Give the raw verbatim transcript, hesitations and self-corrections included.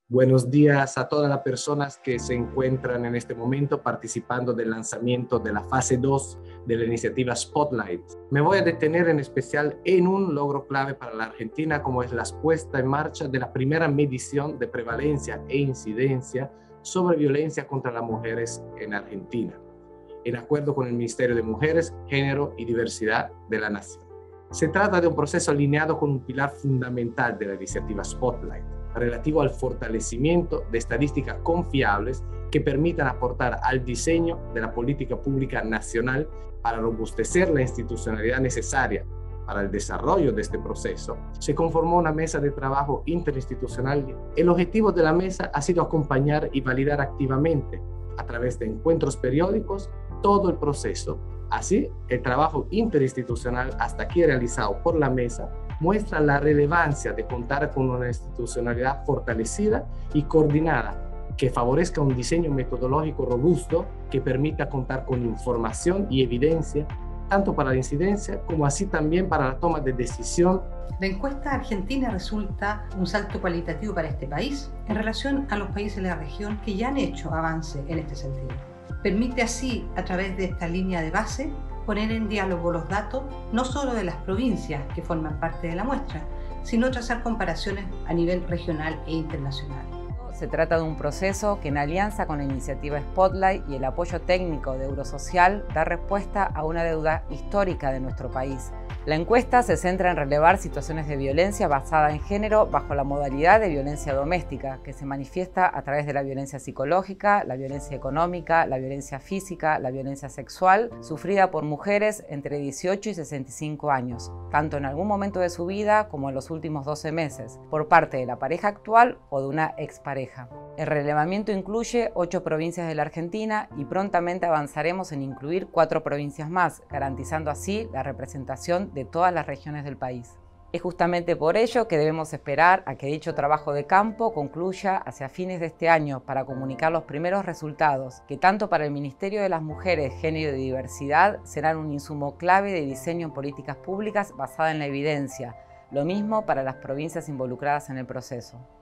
Buenos días a todas las personas que se encuentran en este momento participando del lanzamiento de la fase dos de la iniciativa Spotlight. Me voy a detener en especial en un logro clave para la Argentina, como es la puesta en marcha de la primera medición de prevalencia e incidencia sobre violencia contra las mujeres en Argentina, en acuerdo con el Ministerio de Mujeres, Género y Diversidad de la Nación. Se trata de un proceso alineado con un pilar fundamental de la iniciativa Spotlight, relativo al fortalecimiento de estadísticas confiables que permitan aportar al diseño de la política pública nacional para robustecer la institucionalidad necesaria para el desarrollo de este proceso. Se conformó una mesa de trabajo interinstitucional. El objetivo de la mesa ha sido acompañar y validar activamente, a través de encuentros periódicos, todo el proceso. Así, el trabajo interinstitucional hasta aquí realizado por la mesa muestra la relevancia de contar con una institucionalidad fortalecida y coordinada que favorezca un diseño metodológico robusto que permita contar con información y evidencia tanto para la incidencia como así también para la toma de decisión. La encuesta argentina resulta un salto cualitativo para este país en relación a los países de la región que ya han hecho avance en este sentido. Permite así, a través de esta línea de base, poner en diálogo los datos no solo de las provincias que forman parte de la muestra, sino trazar comparaciones a nivel regional e internacional. Se trata de un proceso que en alianza con la iniciativa Spotlight y el apoyo técnico de Eurosocial da respuesta a una deuda histórica de nuestro país. La encuesta se centra en relevar situaciones de violencia basada en género bajo la modalidad de violencia doméstica, que se manifiesta a través de la violencia psicológica, la violencia económica, la violencia física, la violencia sexual, sufrida por mujeres entre dieciocho y sesenta y cinco años, tanto en algún momento de su vida como en los últimos doce meses, por parte de la pareja actual o de una expareja. El relevamiento incluye ocho provincias de la Argentina y prontamente avanzaremos en incluir cuatro provincias más, garantizando así la representación de todas las regiones del país. Es justamente por ello que debemos esperar a que dicho trabajo de campo concluya hacia fines de este año para comunicar los primeros resultados, que tanto para el Ministerio de las Mujeres, Género y Diversidad serán un insumo clave de diseño en políticas públicas basada en la evidencia, lo mismo para las provincias involucradas en el proceso.